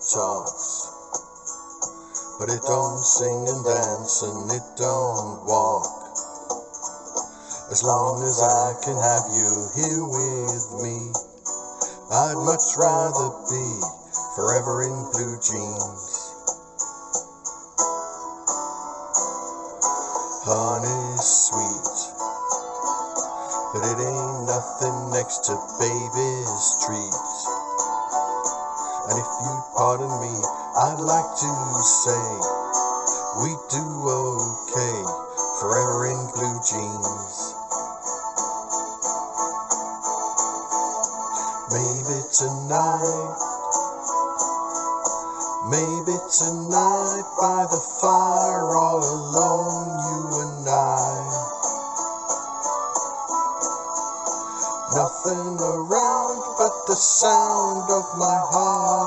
talks, but it don't sing and dance and it don't walk. As long as I can have you here with me, I'd much rather be forever in blue jeans. Honey's sweet, but it ain't nothing next to baby's treat. And if you pardon me, I'd like to say we do okay forever in blue jeans. Maybe tonight by the fire all alone, you and I. Nothing around but the sound of my heart.